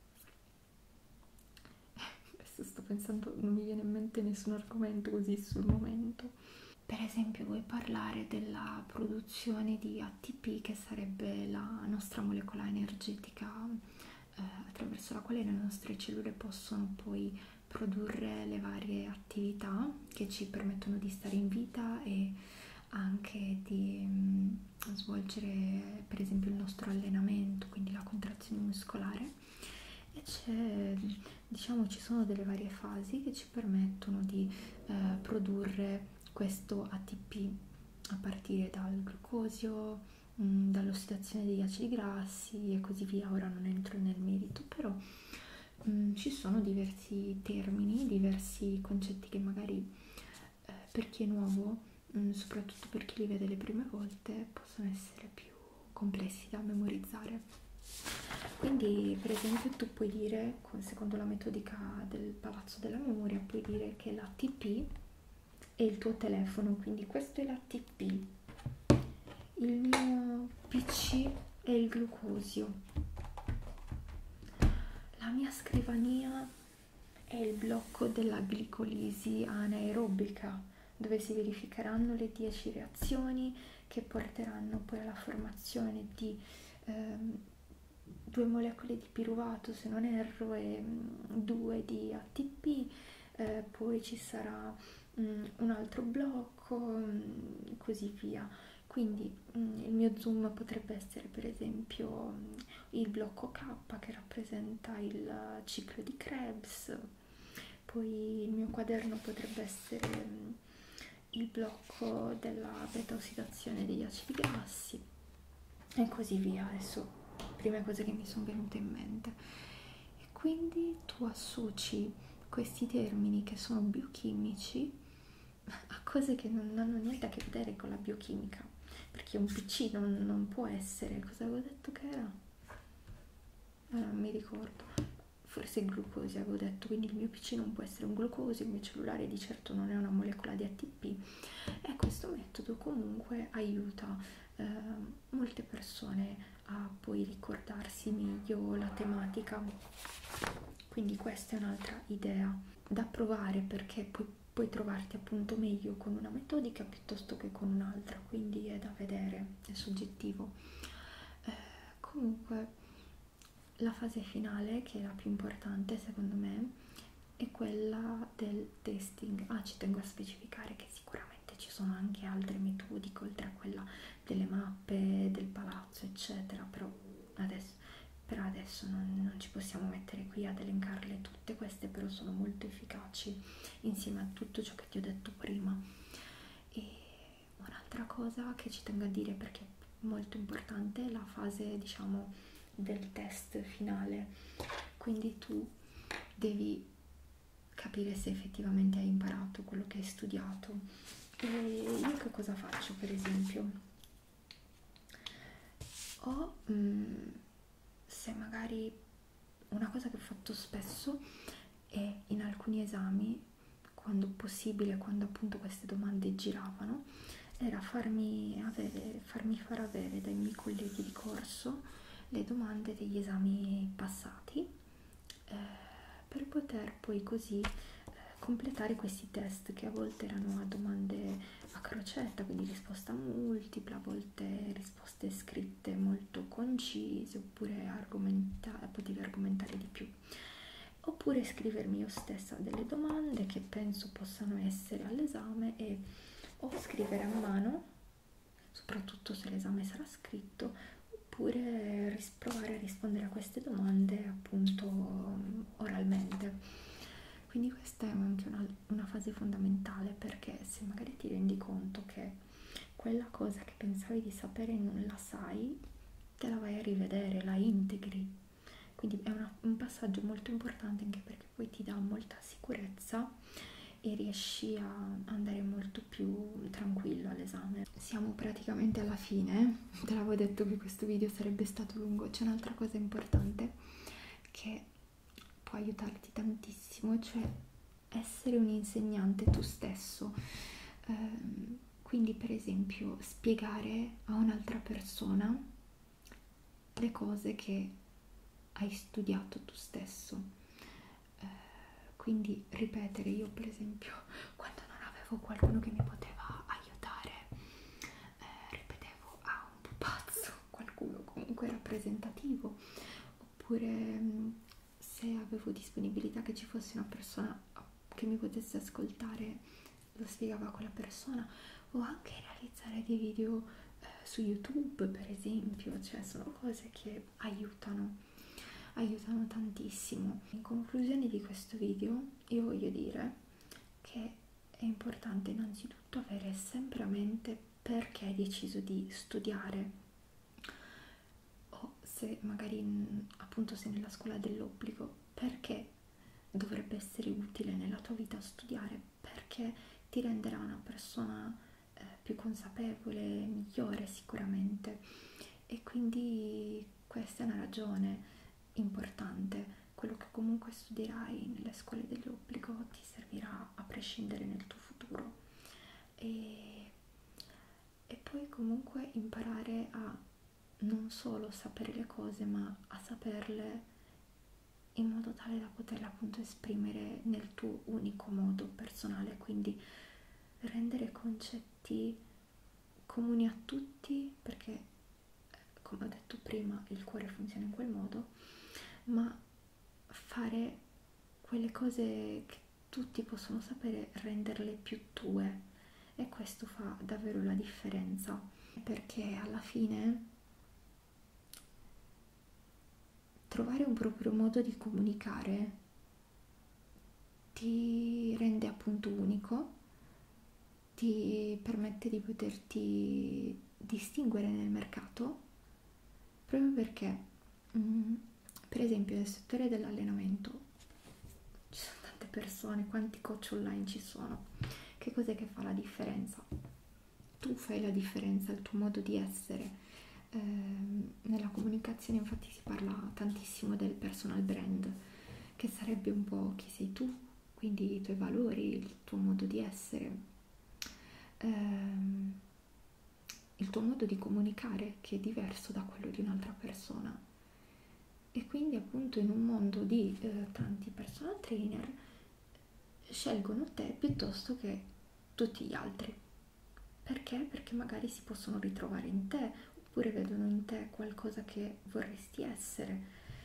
Adesso sto pensando, non mi viene in mente nessun argomento così sul momento. Per esempio, vuoi parlare della produzione di ATP, che sarebbe la nostra molecola energetica attraverso la quale le nostre cellule possono poi produrre le varie attività che ci permettono di stare in vita e anche di svolgere per esempio il nostro allenamento, quindi la contrazione muscolare. E diciamo, ci sono delle varie fasi che ci permettono di produrre questo ATP a partire dal glucosio, dall'ossidazione degli acidi grassi e così via. Ora non entro nel merito, però ci sono diversi termini, diversi concetti che magari per chi è nuovo, soprattutto per chi li vede le prime volte, possono essere più complessi da memorizzare. Quindi per esempio tu puoi dire, secondo la metodica del palazzo della memoria, puoi dire che l'ATP è il tuo telefono, quindi questo è l'ATP, il mio PC è il glucosio, la mia scrivania è il blocco della glicolisi anaerobica, dove si verificheranno le 10 reazioni che porteranno poi alla formazione di 2 molecole di piruvato, se non erro, e 2 di ATP. Poi ci sarà un altro blocco, così via. Quindi il mio zoom potrebbe essere per esempio il blocco K, che rappresenta il ciclo di Krebs. Poi il mio quaderno potrebbe essere il blocco della beta ossidazione degli acidi grassi e così via. Adesso prime cose che mi sono venute in mente. E quindi tu associ questi termini che sono biochimici a cose che non hanno niente a che vedere con la biochimica, perché un PC non può essere, cosa avevo detto che era? Non mi ricordo, forse il glucosio avevo detto, quindi il mio PC non può essere un glucosio, il mio cellulare di certo non è una molecola di ATP. E questo metodo comunque aiuta molte persone a poi ricordarsi meglio la tematica, quindi questa è un'altra idea da provare, perché puoi trovarti appunto meglio con una metodica piuttosto che con un'altra, quindi è da vedere, è soggettivo. Comunque la fase finale, che è la più importante secondo me, è quella del testing. Ci tengo a specificare che sicuramente ci sono anche altre metodiche oltre a quella delle mappe, del palazzo, eccetera, però per adesso non ci possiamo mettere qui ad elencarle tutte. Queste però sono molto efficaci insieme a tutto ciò che ti ho detto prima. E un'altra cosa che ci tengo a dire, perché è molto importante, è la fase, diciamo, del test finale. Quindi tu devi capire se effettivamente hai imparato quello che hai studiato. E io che cosa faccio, per esempio? Se magari una cosa che ho fatto spesso è in alcuni esami, quando possibile, quando appunto queste domande giravano, era farmi far avere dai miei colleghi di corso le domande degli esami passati, per poter poi così completare questi test, che a volte erano a domande a crocetta, quindi risposta multipla, a volte risposte scritte molto concise, oppure potevi argomentare di più, oppure scrivermi io stessa delle domande che penso possano essere all'esame o scrivere a mano, soprattutto se l'esame sarà scritto, oppure provare a rispondere a queste domande appunto oralmente. Quindi questa è anche una fase fondamentale, perché se magari ti rendi conto che quella cosa che pensavi di sapere non la sai, te la vai a rivedere, la integri. Quindi è un passaggio molto importante, anche perché poi ti dà molta sicurezza e riesci a andare molto più tranquillo all'esame. Siamo praticamente alla fine, te l'avevo detto che questo video sarebbe stato lungo. C'è un'altra cosa importante che può aiutarti tantissimo, cioè essere un insegnante tu stesso. Quindi per esempio spiegare a un'altra persona le cose che hai studiato tu stesso. Quindi ripetere, io per esempio quando non avevo qualcuno che mi poteva aiutare, ripetevo a un pupazzo, qualcuno comunque rappresentativo, oppure se avevo disponibilità che ci fosse una persona che mi potesse ascoltare, lo spiegavo a quella persona, o anche realizzare dei video su YouTube per esempio, cioè sono cose che aiutano tantissimo. In conclusione di questo video io voglio dire che è importante innanzitutto avere sempre a mente perché hai deciso di studiare, o se magari appunto sei nella scuola dell'obbligo, perché dovrebbe essere utile nella tua vita studiare, perché ti renderà una persona più consapevole, migliore sicuramente. E quindi questa è una ragione importante. Quello che comunque studierai nelle scuole dell'obbligo ti servirà a prescindere nel tuo futuro. E poi poi comunque imparare a non solo sapere le cose, ma a saperle in modo tale da poterle appunto esprimere nel tuo unico modo personale, quindi rendere concetti comuni a tutti, perché come ho detto prima il cuore funziona in quel modo, ma fare quelle cose che tutti possono sapere, renderle più tue, e questo fa davvero la differenza, perché alla fine trovare un proprio modo di comunicare ti rende appunto unico, ti permette di poterti distinguere nel mercato, proprio perché per esempio nel settore dell'allenamento ci sono tante persone, quanti coach online ci sono, che cos'è che fa la differenza? Tu fai la differenza, il tuo modo di essere. Nella comunicazione infatti si parla tantissimo del personal brand, che sarebbe un po' chi sei tu, quindi i tuoi valori, il tuo modo di essere, il tuo modo di comunicare che è diverso da quello di un'altra persona. E quindi appunto in un mondo di tanti personal trainer scelgono te piuttosto che tutti gli altri. Perché? Perché magari si possono ritrovare in te, oppure vedono in te qualcosa che vorresti essere.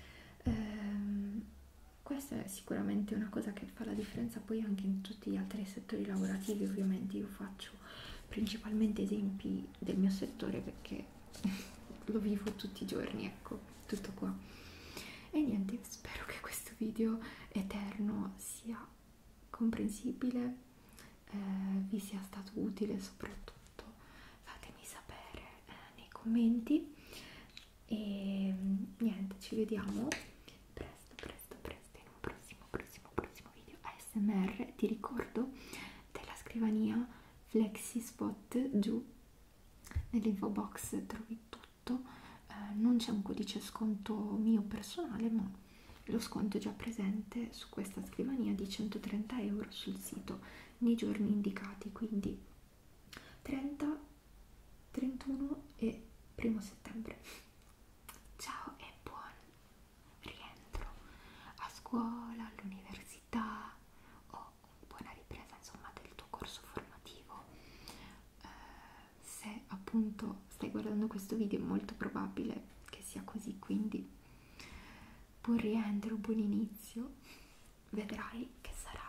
Questa è sicuramente una cosa che fa la differenza poi anche in tutti gli altri settori lavorativi. Ovviamente io faccio principalmente esempi del mio settore perché lo vivo tutti i giorni, ecco, tutto qua. E niente, spero che questo video eterno sia comprensibile, vi sia stato utile, soprattutto fatemi sapere nei commenti. E niente, ci vediamo presto in un prossimo video ASMR. Ti ricordo della scrivania FlexiSpot, giù nell'info box trovi tutto. Non c'è un codice sconto mio personale, ma lo sconto è già presente su questa scrivania di 130 euro sul sito nei giorni indicati, quindi 30, 31 e 1° settembre. Ciao e buon rientro a scuola, all'università o buona ripresa insomma del tuo corso formativo. Se appunto stai guardando questo video è molto probabile che sia così, quindi buon rientro, buon inizio, vedrai che sarà